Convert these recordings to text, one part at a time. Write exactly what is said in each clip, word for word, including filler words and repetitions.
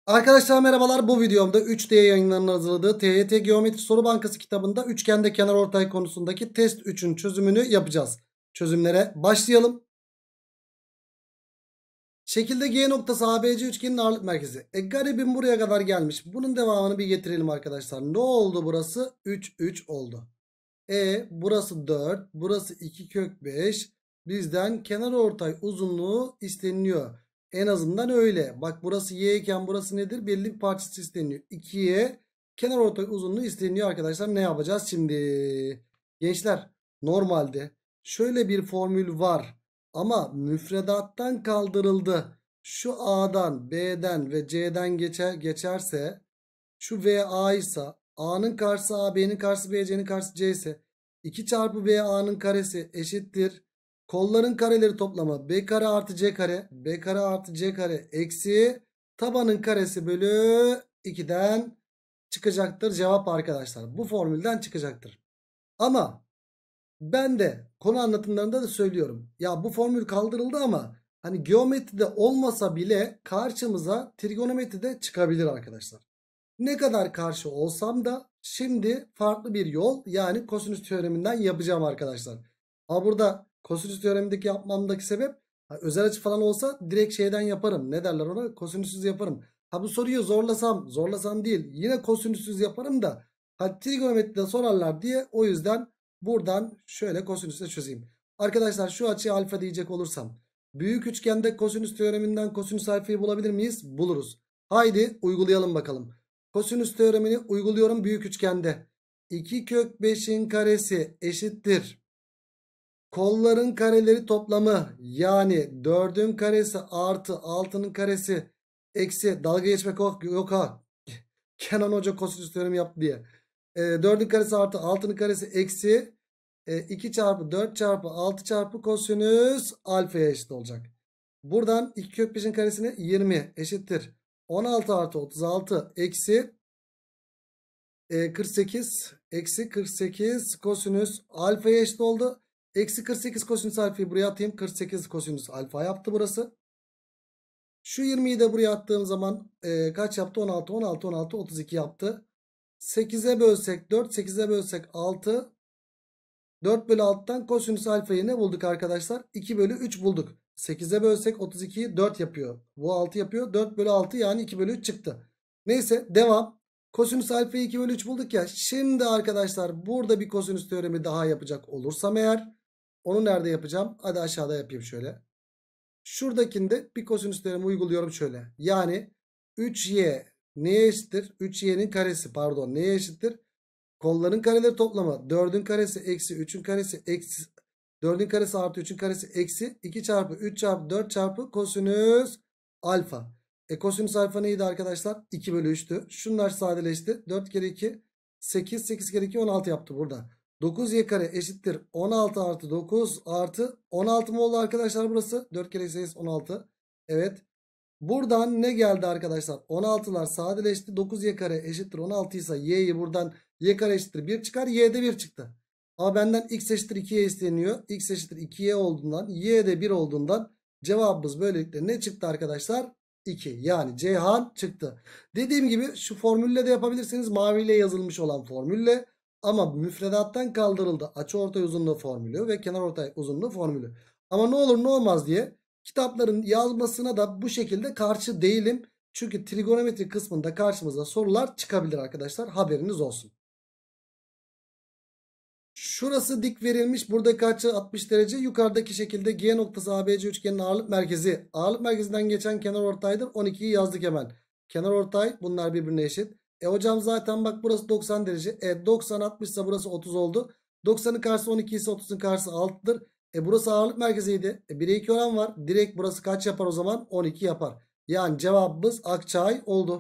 Arkadaşlar merhabalar. Bu videomda üç D yayınlarının hazırladığı T Y T Geometri Soru Bankası kitabında üçgende kenarortay konusundaki test üçün çözümünü yapacağız. Çözümlere başlayalım. Şekilde G noktası A B C üçgenin ağırlık merkezi. E garibim buraya kadar gelmiş. Bunun devamını bir getirelim arkadaşlar. Ne oldu burası? üç, üç oldu. E burası dört. Burası iki kök beş. Bizden kenarortay uzunluğu isteniyor. En azından öyle. Bak burası y iken burası nedir? Belli bir parçası isteniyor. ikiye kenarortay uzunluğu isteniyor arkadaşlar. Ne yapacağız şimdi? Gençler normalde şöyle bir formül var. Ama müfredattan kaldırıldı. Şu A'dan, B'den ve C'den geçer, geçerse şu V A ise A'nın karşısı A, B'nin karşısı B, C'nin karşısı C ise iki çarpı B A'nın karesi eşittir. Kolların kareleri toplamı B kare artı C kare. B kare artı C kare eksi tabanın karesi bölü iki'den çıkacaktır cevap arkadaşlar. Bu formülden çıkacaktır. Ama ben de konu anlatımlarında da söylüyorum. Ya bu formül kaldırıldı ama hani geometride olmasa bile karşımıza trigonometride çıkabilir arkadaşlar. Ne kadar karşı olsam da şimdi farklı bir yol, yani kosinüs teoreminden yapacağım arkadaşlar. Ama burada kosinüs teoremindeki yapmamdaki sebep özel açı falan olsa direkt şeyden yaparım. Ne derler ona? Kosinüsüz yaparım. Ha bu soruyu zorlasam zorlasam değil yine kosinüsüz yaparım da ha trigonometride sorarlar diye, o yüzden buradan şöyle kosinüsle çözeyim. Arkadaşlar şu açıya alfa diyecek olursam büyük üçgende kosinüs teoreminden kosinüs alfayı bulabilir miyiz? Buluruz. Haydi uygulayalım bakalım. Kosinüs teoremini uyguluyorum büyük üçgende. iki kök beş'in karesi eşittir. Kolların kareleri toplamı, yani dörd'ün karesi artı altı'nın karesi eksi, dalga geçmek yok, yok ha. Kenan Hoca kosinüs teoremi yaptı diye. E, dörd'ün karesi artı altı'nın karesi eksi e, iki çarpı dört çarpı altı çarpı kosinüs alfaya eşit olacak. Buradan iki kök beş'in karesini yirmi eşittir. on altı artı otuz altı eksi e, kırk sekiz eksi kırk sekiz kosinüs alfaya eşit oldu. Eksi kırk sekiz kosinüs alfayı buraya atayım. kırk sekiz kosinüs alfa yaptı burası. Şu yirmi'yi de buraya attığım zaman e, kaç yaptı? on altı, on altı, on altı, otuz iki yaptı. sekize bölsek dört, sekize bölsek altı. dört bölü altı'dan kosinüs alfayı ne bulduk arkadaşlar? iki bölü üç bulduk. sekize bölsek otuz iki'yi dört yapıyor. Bu altı yapıyor. dört bölü altı, yani iki bölü üç çıktı. Neyse devam. Kosinüs alfayı iki bölü üç bulduk ya. Şimdi arkadaşlar burada bir kosinüs teoremi daha yapacak olursam eğer, onu nerede yapacağım? Hadi aşağıda yapayım şöyle. Şuradakinde bir kosinüs teoremi uyguluyorum şöyle. Yani üç y neye eşittir? üç y'nin karesi pardon neye eşittir? Kolların kareleri toplamı dörd'ün karesi eksi üç'ün karesi eksi dörd'ün karesi artı üç'ün karesi eksi iki çarpı üç çarpı dört çarpı kosinüs alfa. E kosinüs alfa neydi arkadaşlar? iki bölü üç'tü. Şunlar sadeleşti. dört kere iki sekiz, sekiz kere iki on altı yaptı burada. dokuz y kare eşittir on altı artı dokuz artı on altı mı oldu arkadaşlar burası? dört kere sekiz on altı. Evet. Buradan ne geldi arkadaşlar? on altı'lar sadeleşti. dokuz y kare eşittir on altı ise y'yi buradan y kare eşittir bir çıkar. Y'de bir çıktı. Ama benden x eşittir iki y isteniyor. X eşittir iki y olduğundan, y de bir olduğundan cevabımız böylelikle ne çıktı arkadaşlar? iki. Yani Ceyhan çıktı. Dediğim gibi şu formülle de yapabilirsiniz. Maviyle yazılmış olan formülle. Ama müfredattan kaldırıldı. Açıortay uzunluğu formülü ve kenarortay uzunluğu formülü. Ama ne olur ne olmaz diye kitapların yazmasına da bu şekilde karşı değilim. Çünkü trigonometri kısmında karşımıza sorular çıkabilir arkadaşlar. Haberiniz olsun. Şurası dik verilmiş. Buradaki açı altmış derece. Yukarıdaki şekilde G noktası A B C üçgenin ağırlık merkezi. Ağırlık merkezinden geçen kenarortaydır. on iki'yi yazdık hemen. Kenarortay bunlar birbirine eşit. E hocam zaten bak burası doksan derece. E doksan altmış ise burası otuz oldu. doksan'ın karşısı on iki ise otuz'un karşısı altı'dır. E burası ağırlık merkeziydi. E bire iki oran var. Direkt burası kaç yapar o zaman? on iki yapar. Yani cevabımız Akçay oldu.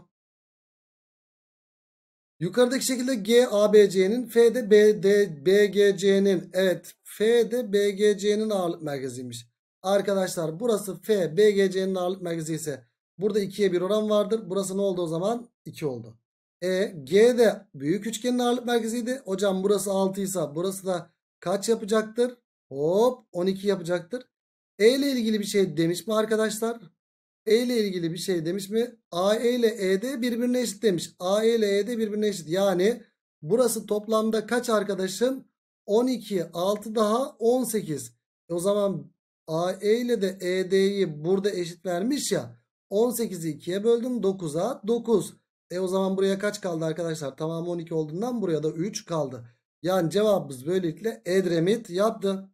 Yukarıdaki şekilde G A B C'nin, F de B D B G C'nin, evet F de B G C'nin ağırlık merkeziymiş. Arkadaşlar burası F B G C'nin ağırlık merkezi ise burada ikiye bir oran vardır. Burası ne oldu o zaman? iki oldu. E G de büyük üçgenin ağırlık merkeziydi. Hocam burası altı ise burası da kaç yapacaktır? Hop on iki yapacaktır. E ile ilgili bir şey demiş mi arkadaşlar? E ile ilgili bir şey demiş mi? A E ile E D birbirine eşit demiş. A E ile E D birbirine eşit. Yani burası toplamda kaç arkadaşım? on iki. altı daha on sekiz. E o zaman A E ile de E D'yi burada eşit vermiş ya. on sekizi ikiye böldüm. dokuza dokuz. E o zaman buraya kaç kaldı arkadaşlar? Tamamı on iki olduğundan buraya da üç kaldı. Yani cevabımız böylelikle Edremit yaptı.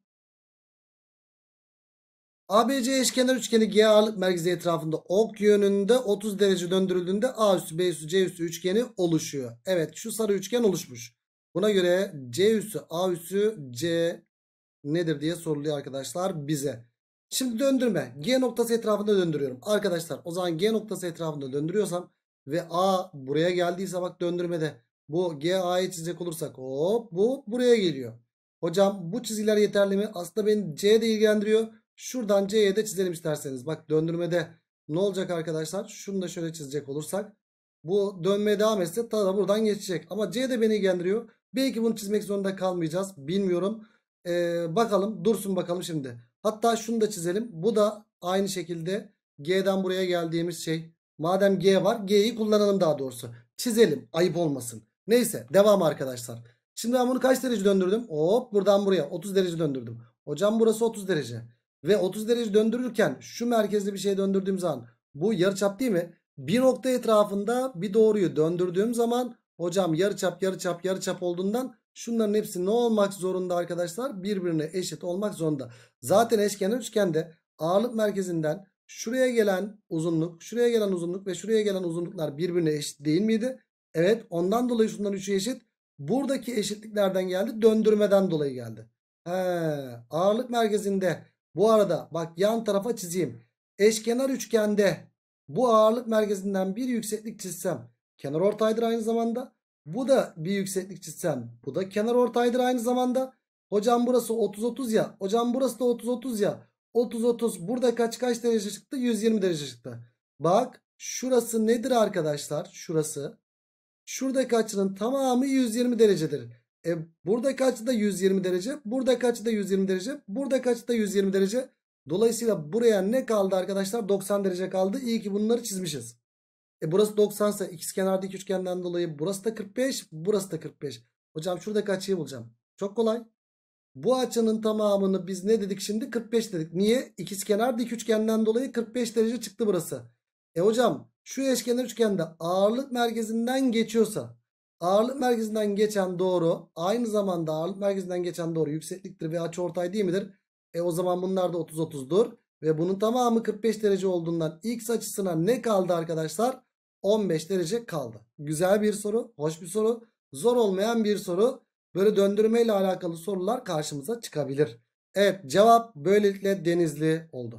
A B C eşkenar üçgeni G ağırlık merkezi etrafında ok yönünde otuz derece döndürüldüğünde A üssü, B üssü, C üssü üçgeni oluşuyor. Evet, şu sarı üçgen oluşmuş. Buna göre C üssü, A üssü, C nedir diye soruluyor arkadaşlar bize. Şimdi döndürme. G noktası etrafında döndürüyorum. Arkadaşlar o zaman G noktası etrafında döndürüyorsam ve A buraya geldiyse bak döndürmede bu G A'yı çizecek olursak hop bu buraya geliyor. Hocam bu çizgiler yeterli mi? Aslında beni C de ilgilendiriyor. Şuradan C'ye de çizelim isterseniz. Bak döndürmede ne olacak arkadaşlar? Şunu da şöyle çizecek olursak. Bu dönmeye devam etse ta da buradan geçecek. Ama C de beni ilgilendiriyor. Belki bunu çizmek zorunda kalmayacağız. Bilmiyorum. Ee, bakalım dursun bakalım şimdi. Hatta şunu da çizelim. Bu da aynı şekilde G'den buraya geldiğimiz şey. Madem G var G'yi kullanalım daha doğrusu. Çizelim ayıp olmasın. Neyse devam arkadaşlar. Şimdi ben bunu kaç derece döndürdüm? Hop buradan buraya otuz derece döndürdüm. Hocam burası otuz derece. Ve otuz derece döndürürken şu merkezli bir şey döndürdüğüm zaman bu yarıçap değil mi? Bir nokta etrafında bir doğruyu döndürdüğüm zaman hocam yarıçap yarıçap yarıçap olduğundan şunların hepsi ne olmak zorunda arkadaşlar? Birbirine eşit olmak zorunda. Zaten eşkenar üçgende ağırlık merkezinden şuraya gelen uzunluk, şuraya gelen uzunluk ve şuraya gelen uzunluklar birbirine eşit değil miydi? Evet, ondan dolayı şunların üçü eşit. Buradaki eşitliklerden geldi, döndürmeden dolayı geldi. He, ağırlık merkezinde bu arada bak yan tarafa çizeyim. Eşkenar üçgende bu ağırlık merkezinden bir yükseklik çizsem kenarortaydır aynı zamanda. Bu da bir yükseklik çizsem bu da kenarortaydır aynı zamanda. Hocam burası otuz otuz ya. Hocam burası da otuz otuz ya. otuz otuz burada kaç kaç derece çıktı? yüz yirmi derece çıktı. Bak şurası nedir arkadaşlar? Şurası. Şuradaki açının tamamı yüz yirmi derecedir. E buradaki açı da yüz yirmi derece. Buradaki açı da yüz yirmi derece. Buradaki açı da yüz yirmi derece. Dolayısıyla buraya ne kaldı arkadaşlar? doksan derece kaldı. İyi ki bunları çizmişiz. E burası doksan ise ikizkenardaki üçgenden dolayı burası da kırk beş. Burası da kırk beş. Hocam şuradaki açıyı bulacağım. Çok kolay. Bu açının tamamını biz ne dedik şimdi? kırk beş dedik. Niye? İkizkenar dik üçgenden dolayı kırk beş derece çıktı burası. E hocam şu eşkenar üçgende ağırlık merkezinden geçiyorsa ağırlık merkezinden geçen doğru aynı zamanda ağırlık merkezinden geçen doğru yüksekliktir ve açıortay değil midir? E o zaman bunlar da otuz otuzdur. Ve bunun tamamı kırk beş derece olduğundan X açısına ne kaldı arkadaşlar? on beş derece kaldı. Güzel bir soru. Hoş bir soru. Zor olmayan bir soru. Böyle döndürmeyle alakalı sorular karşımıza çıkabilir. Evet, cevap böylelikle Denizli oldu.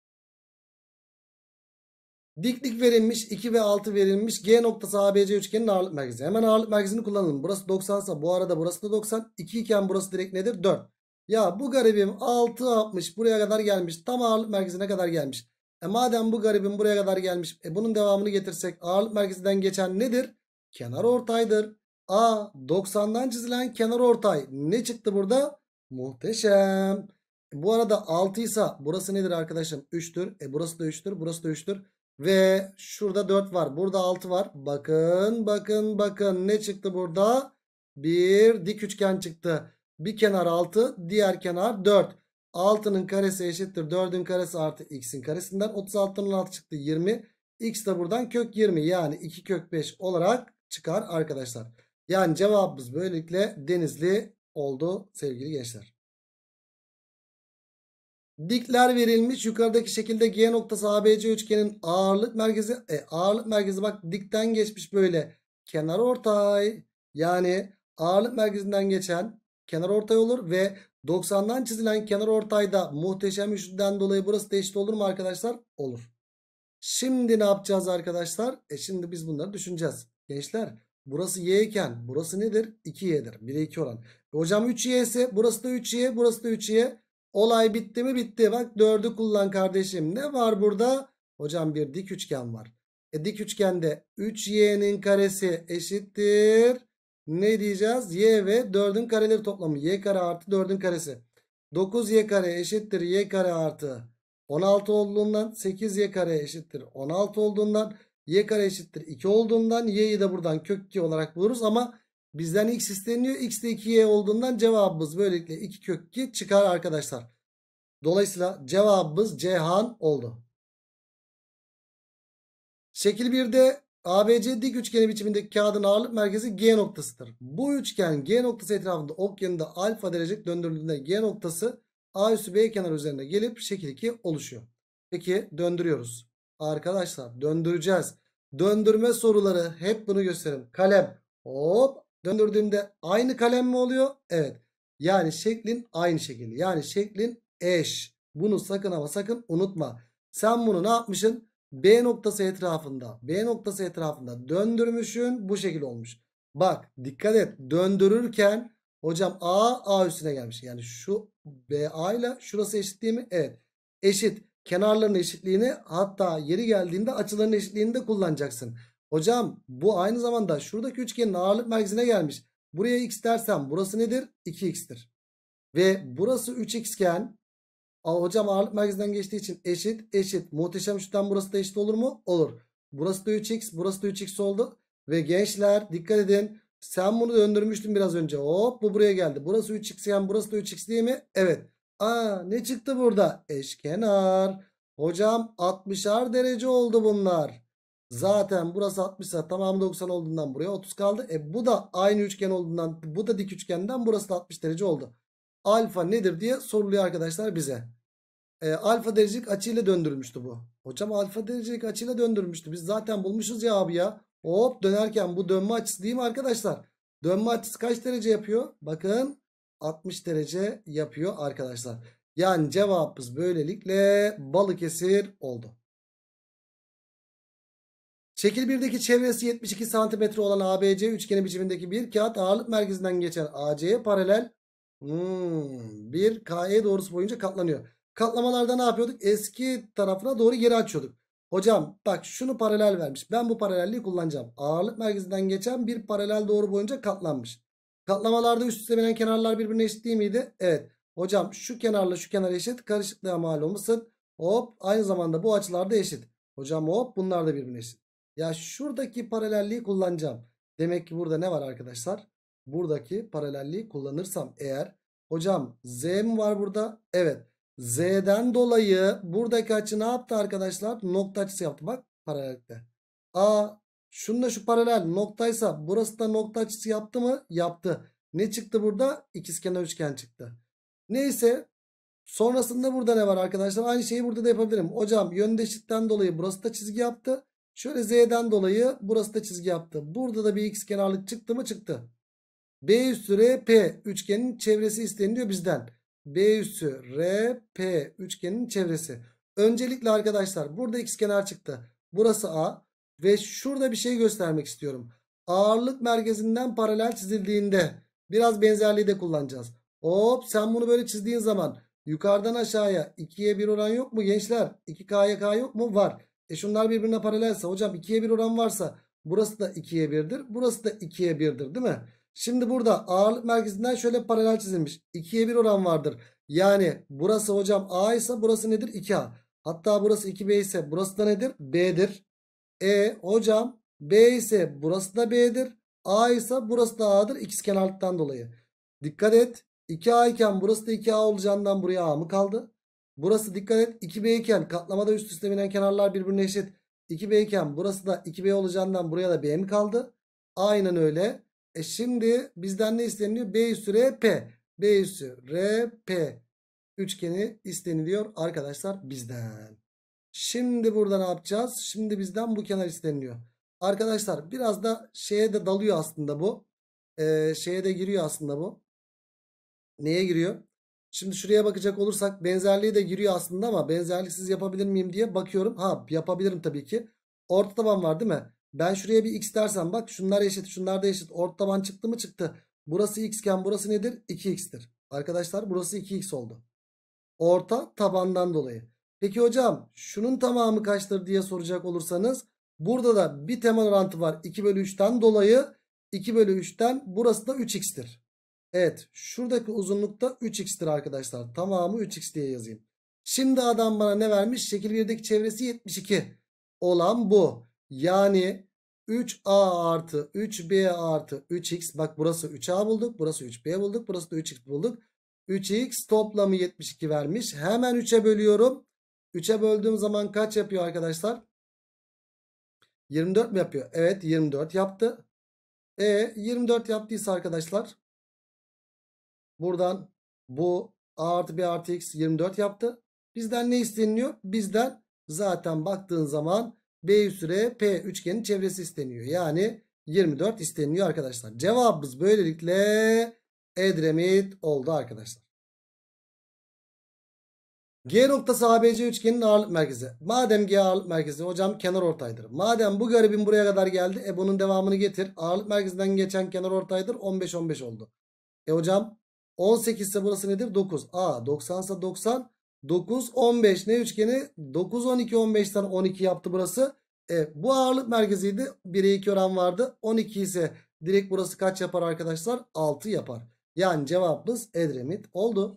Diklik verilmiş, iki ve altı verilmiş. G noktası A B C üçgenin ağırlık merkezi. Hemen ağırlık merkezini kullanalım. Burası doksan ise bu arada burası da doksan. iki iken burası direkt nedir? dört. Ya bu garibim altı yapmış. Buraya kadar gelmiş. Tam ağırlık merkezine kadar gelmiş. E madem bu garibim buraya kadar gelmiş. E bunun devamını getirsek ağırlık merkezinden geçen nedir? Kenarortaydır. A doksandan çizilen kenarortay. Ne çıktı burada? Muhteşem. E bu arada altı ise burası nedir arkadaşım? üçtür. E burası da üçtür. Burası da üçtür. Ve şurada dört var. Burada altı var. Bakın bakın bakın ne çıktı burada? Bir dik üçgen çıktı. Bir kenar altı, diğer kenar dört. altının karesi eşittir dördün karesi artı x'in karesinden. otuz altıdan altı çıktı yirmi. X de buradan kök yirmi, yani iki kök beş olarak çıkar arkadaşlar. Yani cevabımız böylelikle Denizli oldu sevgili gençler. Dikler verilmiş. Yukarıdaki şekilde G noktası A B C üçgenin ağırlık merkezi. E, ağırlık merkezi bak dikten geçmiş böyle. Kenarortay. Yani ağırlık merkezinden geçen kenarortay olur ve doksandan çizilen kenarortayda muhteşem üçlüden dolayı burası da eşit olur mu arkadaşlar? Olur. Şimdi ne yapacağız arkadaşlar? E şimdi biz bunları düşüneceğiz. Gençler burası y iken burası nedir? iki y'dir. bire iki oran. E hocam üç y ise burası da üç y, burası da üç y. Olay bitti mi? Bitti. Bak dördü kullan kardeşim. Ne var burada? Hocam bir dik üçgen var. E dik üçgende üç y'nin karesi eşittir. Ne diyeceğiz? Y ve dördün kareleri toplamı. Y kare artı dördün karesi. dokuz y kare eşittir y kare artı on altı olduğundan sekiz y kare eşittir on altı olduğundan y kare eşittir iki olduğundan y'yi de buradan kök iki olarak buluruz ama bizden x isteniyor. X de iki y olduğundan cevabımız böylelikle iki kök iki çıkar arkadaşlar. Dolayısıyla cevabımız Ceyhan oldu. Şekil birde A B C dik üçgeni biçimindeki kağıdın ağırlık merkezi G noktasıdır. Bu üçgen G noktası etrafında ok yanında alfa derece döndürüldüğünde G noktası A üssü B kenar üzerine gelip şekil iki oluşuyor. Peki döndürüyoruz. Arkadaşlar döndüreceğiz. Döndürme soruları hep bunu gösterin. Kalem hop döndürdüğümde aynı kalem mi oluyor? Evet. Yani şeklin aynı şekilde. Yani şeklin eş. Bunu sakın ama sakın unutma. Sen bunu ne yapmışsın? B noktası etrafında B noktası etrafında döndürmüşsün, bu şekil olmuş. Bak dikkat et, döndürürken hocam A A üstüne gelmiş. Yani şu B A ile şurası eşit değil mi? Evet. Eşit. Kenarların eşitliğini, hatta yeri geldiğinde açıların eşitliğini de kullanacaksın. Hocam bu aynı zamanda şuradaki üçgenin ağırlık merkezine gelmiş. Buraya x dersem burası nedir? iki x'tir. Ve burası üç x iken hocam ağırlık merkezinden geçtiği için eşit eşit. Muhteşem üçten burası da eşit olur mu? Olur. Burası da üç x, burası da üç x oldu. Ve gençler dikkat edin. Sen bunu döndürmüştün biraz önce. Hop bu buraya geldi. Burası üç x yani burası da üç x değil mi? Evet. Aa ne çıktı burada? Eşkenar. Hocam altmışar derece oldu bunlar. Zaten burası altmış ise tamamı doksan olduğundan buraya otuz kaldı. E bu da aynı üçgen olduğundan, bu da dik üçgenden burası da altmış derece oldu. Alfa nedir diye soruluyor arkadaşlar bize. E, alfa derecelik açıyla döndürülmüştü bu. Hocam alfa derecelik açıyla döndürülmüştü. Biz zaten bulmuşuz ya abi ya. Hop dönerken bu dönme açısı değil mi arkadaşlar? Dönme açısı kaç derece yapıyor? Bakın altmış derece yapıyor arkadaşlar. Yani cevabımız böylelikle Balıkesir oldu. Şekil birdeki çevresi yetmiş iki santimetre olan A B C üçgeni biçimindeki bir kağıt ağırlık merkezinden geçen A C'ye paralel Hmm, bir K E doğrusu boyunca katlanıyor. Katlamalarda ne yapıyorduk? Eski tarafına doğru geri açıyorduk. Hocam bak şunu paralel vermiş. Ben bu paralelliği kullanacağım. Ağırlık merkezinden geçen bir paralel doğru boyunca katlanmış. Katlamalarda üst üste binen kenarlar birbirine eşit değil miydi? Evet. Hocam şu kenarla şu kenar eşit. Karışıklığa mal olmasın. Hop aynı zamanda bu açılar da eşit. Hocam hop bunlar da birbirine eşit. Ya şuradaki paralelliği kullanacağım. Demek ki burada ne var arkadaşlar? Buradaki paralelliği kullanırsam eğer, hocam Z mi var burada? Evet. Z'den dolayı buradaki açı ne yaptı arkadaşlar? Nokta açısı yaptı bak paralellikte. A şununla şu paralel noktaysa burası da nokta açısı yaptı mı? Yaptı. Ne çıktı burada? İkizkenar üçgen çıktı. Neyse. Sonrasında burada ne var arkadaşlar? Aynı şeyi burada da yapabilirim. Hocam yöndeşlikten dolayı burası da çizgi yaptı. Şöyle Z'den dolayı burası da çizgi yaptı. Burada da bir ikizkenarlık çıktı mı? Çıktı. B üssü R P üçgenin çevresi isteniliyor bizden. B üssü R P üçgenin çevresi. Öncelikle arkadaşlar burada ikizkenar çıktı. Burası A. Ve şurada bir şey göstermek istiyorum. Ağırlık merkezinden paralel çizildiğinde biraz benzerliği de kullanacağız. Hop sen bunu böyle çizdiğin zaman yukarıdan aşağıya ikiye bir oran yok mu gençler? iki K'ya K yok mu? Var. E şunlar birbirine paralelse hocam ikiye bir oran varsa burası da ikiye birdir. Burası da ikiye birdir değil mi? Şimdi burada ağırlık merkezinden şöyle paralel çizilmiş. ikiye bir oran vardır. Yani burası hocam A ise burası nedir? iki A. Hatta burası iki B ise burası da nedir? B'dir. E hocam B ise burası da B'dir. A ise burası da A'dır ikizkenarlıktan dolayı. Dikkat et. iki A iken burası da iki A olacağından buraya A mı kaldı? Burası dikkat et iki B iken katlamada üst üste binen kenarlar birbirine eşit. iki B iken burası da iki B olacağından buraya da B mi kaldı? Aynen öyle. E şimdi bizden ne isteniliyor? B üssü R P. B üssü R P üçgeni isteniliyor arkadaşlar bizden. Şimdi burada ne yapacağız? Şimdi bizden bu kenar isteniliyor. Arkadaşlar biraz da şeye de dalıyor aslında bu. Ee, şeye de giriyor aslında bu. Neye giriyor? Şimdi şuraya bakacak olursak benzerliği de giriyor aslında ama benzerliksiz yapabilir miyim diye bakıyorum. Ha yapabilirim tabii ki. Orta taban var değil mi? Ben şuraya bir x dersem bak şunlar eşit şunlar da eşit. Orta taban çıktı mı çıktı. Burası x iken burası nedir? iki x'tir. Arkadaşlar burası iki x oldu. Orta tabandan dolayı. Peki hocam şunun tamamı kaçtır diye soracak olursanız burada da bir temel orantı var. iki bölü üçten dolayı iki bölü üçten burası da üç x'tir. Evet şuradaki uzunlukta üç x'tir arkadaşlar. Tamamı üç x diye yazayım. Şimdi adam bana ne vermiş? Şekil birdeki çevresi yetmiş iki olan bu. Yani üç a artı üç b artı üç x. Bak burası üç a bulduk. Burası üç b bulduk. Burası da üç x bulduk. üç x toplamı yetmiş iki vermiş. Hemen üçe bölüyorum. üçe böldüğüm zaman kaç yapıyor arkadaşlar? yirmi dört mi yapıyor? Evet, yirmi dört yaptı. E yirmi dört yaptıysa arkadaşlar buradan bu a artı b artı x yirmi dört yaptı. Bizden ne isteniyor? Bizden zaten baktığın zaman b üstü p üçgenin çevresi isteniyor. Yani yirmi dört isteniyor arkadaşlar. Cevabımız böylelikle Edremit oldu arkadaşlar. G noktası A B C üçgenin ağırlık merkezi. Madem G ağırlık merkezi hocam kenar ortaydır. Madem bu garibin buraya kadar geldi. E bunun devamını getir. Ağırlık merkezinden geçen kenar ortaydır. on beş on beş oldu. E hocam on sekiz ise burası nedir? dokuz. A doksan ise doksan. dokuz on beş ne üçgeni? dokuz on iki on beşten on iki yaptı burası. E bu ağırlık merkeziydi. bire iki oran vardı. on iki ise direkt burası kaç yapar arkadaşlar? altı yapar. Yani cevabımız Edremit oldu.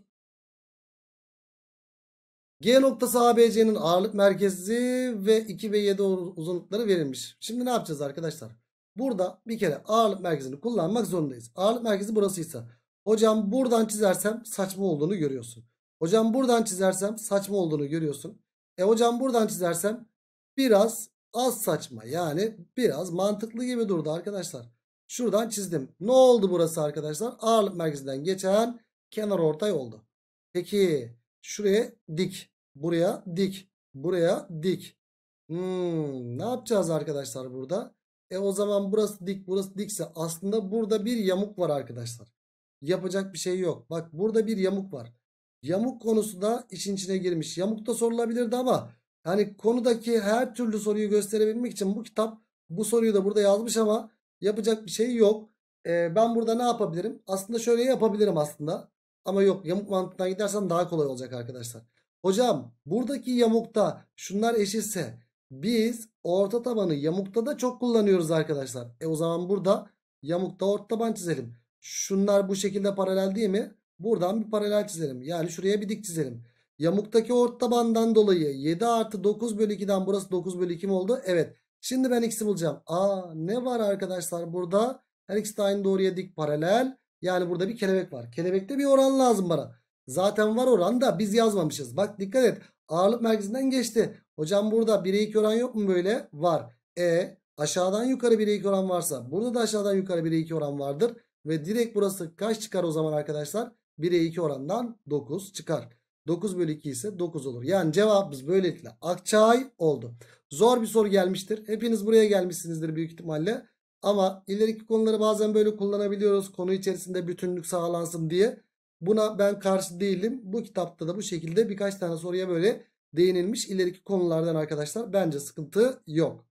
G noktası A B C'nin ağırlık merkezi ve iki ve yedi uzunlukları verilmiş. Şimdi ne yapacağız arkadaşlar? Burada bir kere ağırlık merkezini kullanmak zorundayız. Ağırlık merkezi burasıysa. Hocam buradan çizersem saçma olduğunu görüyorsun. Hocam buradan çizersem saçma olduğunu görüyorsun. E hocam buradan çizersem biraz az saçma. Yani biraz mantıklı gibi durdu arkadaşlar. Şuradan çizdim. Ne oldu burası arkadaşlar? Ağırlık merkezinden geçen kenar ortay oldu. Peki şuraya dik. Buraya dik. Buraya dik. Hmm, ne yapacağız arkadaşlar burada? E o zaman burası dik, burası dikse aslında burada bir yamuk var arkadaşlar. Yapacak bir şey yok. Bak burada bir yamuk var. Yamuk konusu da işin içine girmiş. Yamuk da sorulabilirdi ama hani konudaki her türlü soruyu gösterebilmek için bu kitap bu soruyu da burada yazmış ama yapacak bir şey yok. E, ben burada ne yapabilirim? Aslında şöyle yapabilirim aslında. Ama yok, yamuk mantığından gidersen daha kolay olacak arkadaşlar. Hocam buradaki yamukta şunlar eşitse biz orta tabanı yamukta da çok kullanıyoruz arkadaşlar. E o zaman burada yamukta orta taban çizelim. Şunlar bu şekilde paralel değil mi? Buradan bir paralel çizelim. Yani şuraya bir dik çizelim. Yamuktaki orta tabandan dolayı yedi artı dokuz bölü ikiden burası dokuz bölü iki mi oldu? Evet. Şimdi ben x'i bulacağım. Aa, ne var arkadaşlar burada? Her ikisi de aynı doğruya dik paralel. Yani burada bir kelebek var. Kelebekte bir oran lazım bana. Zaten var oran da biz yazmamışız. Bak dikkat et. Ağırlık merkezinden geçti. Hocam burada bire iki oran yok mu böyle? Var. E aşağıdan yukarı bire iki oran varsa burada da aşağıdan yukarı bire iki oran vardır. Ve direkt burası kaç çıkar o zaman arkadaşlar? bire iki orandan dokuz çıkar. dokuz bölü iki ise dokuz olur. Yani cevabımız böylelikle Akçay oldu. Zor bir soru gelmiştir. Hepiniz buraya gelmişsinizdir büyük ihtimalle. Ama ileriki konuları bazen böyle kullanabiliyoruz. Konu içerisinde bütünlük sağlansın diye. Buna ben karşı değilim. Bu kitapta da bu şekilde birkaç tane soruya böyle değinilmiş. İleriki konulardan arkadaşlar bence sıkıntı yok.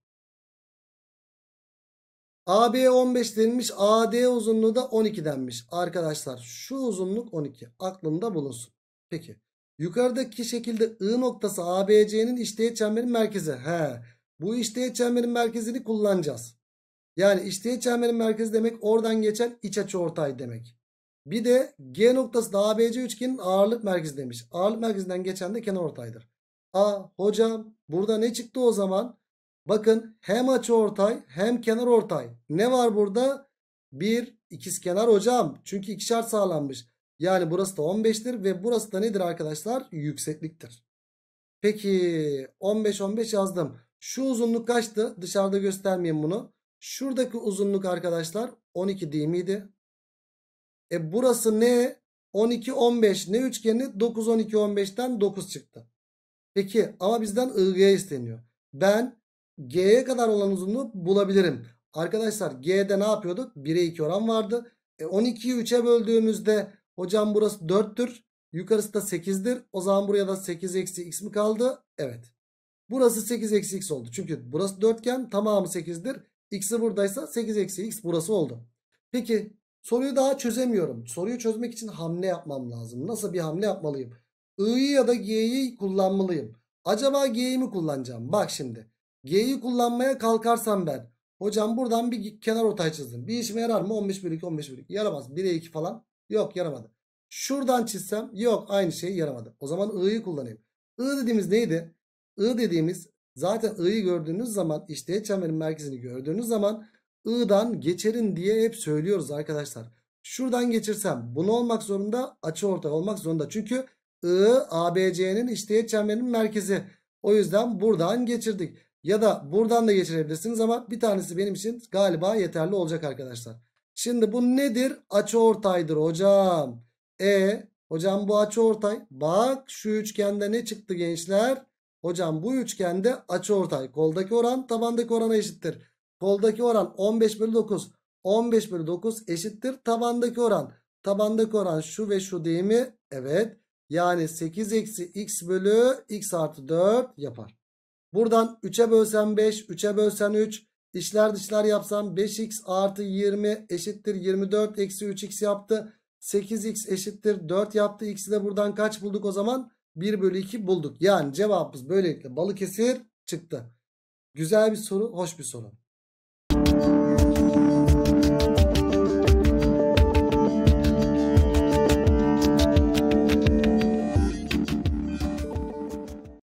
A B on beş denilmiş. A D uzunluğu da on iki denmiş. Arkadaşlar şu uzunluk on iki. Aklında bulunsun. Peki. Yukarıdaki şekilde I noktası A B C'nin işteğet çemberin merkezi. He. Bu işteğet çemberin merkezini kullanacağız. Yani işteğet çemberin merkezi demek oradan geçen iç açıortay demek. Bir de G noktası da A B C üçgenin ağırlık merkezi demiş. Ağırlık merkezinden geçen de kenarortaydır. Aa hocam burada ne çıktı o zaman? Bakın hem açıortay hem kenarortay. Ne var burada? Bir ikizkenar hocam. Çünkü iki şart sağlanmış. Yani burası da on beştir ve burası da nedir arkadaşlar? Yüksekliktir. Peki on beş on beş yazdım. Şu uzunluk kaçtı? Dışarıda göstermeyeyim bunu. Şuradaki uzunluk arkadaşlar on iki değil miydi? E burası ne? on iki on beş ne üçgeni? dokuz on iki on beşten dokuz çıktı. Peki ama bizden I G isteniyor. Ben G'ye kadar olan uzunluğu bulabilirim. Arkadaşlar G'de ne yapıyorduk? bire iki oran vardı. E on ikiyi üçe böldüğümüzde hocam burası dörttür. Yukarısı da sekizdir. O zaman buraya da sekiz eksi x mi kaldı? Evet. Burası sekiz eksi x oldu. Çünkü burası dörtgen, tamamı sekizdir. X'i buradaysa sekiz eksi x burası oldu. Peki soruyu daha çözemiyorum. Soruyu çözmek için hamle yapmam lazım. Nasıl bir hamle yapmalıyım? I'yi ya da G'yi kullanmalıyım. Acaba G'yi mi kullanacağım? Bak şimdi. G'yi kullanmaya kalkarsam ben. Hocam buradan bir kenarortay çizdim. Bir işime yarar mı? on beş bölü iki on beş bölü iki. Yaramaz. bire iki falan. Yok, yaramadı. Şuradan çizsem. Yok, aynı şey yaramadı. O zaman I'yi kullanayım. I dediğimiz neydi? I dediğimiz zaten I'yı gördüğünüz zaman, işte çemberin merkezini gördüğünüz zaman I'dan geçerin diye hep söylüyoruz arkadaşlar. Şuradan geçirsem bunu olmak zorunda, açıortay olmak zorunda. Çünkü I A B C'nin işte çemberinin merkezi. O yüzden buradan geçirdik. Ya da buradan da geçirebilirsiniz ama bir tanesi benim için galiba yeterli olacak arkadaşlar. Şimdi bu nedir? Açıortaydır hocam. E hocam bu açıortay. Bak şu üçgende ne çıktı gençler? Hocam bu üçgende açıortay. Koldaki oran tabandaki orana eşittir. Koldaki oran on beş bölü dokuz. on beş bölü dokuz eşittir tabandaki oran. Tabandaki oran şu ve şu değil mi? Evet. Yani sekiz eksi x bölü x artı dört yapar. Buradan üçe bölsem beş, üçe bölsem üç. İşler dışlar yapsam beş x artı yirmi eşittir yirmi dört eksi üç x yaptı. sekiz x eşittir dört yaptı. X'i de buradan kaç bulduk o zaman? bir bölü iki bulduk. Yani cevabımız böylelikle Balıkesir çıktı. Güzel bir soru, hoş bir soru.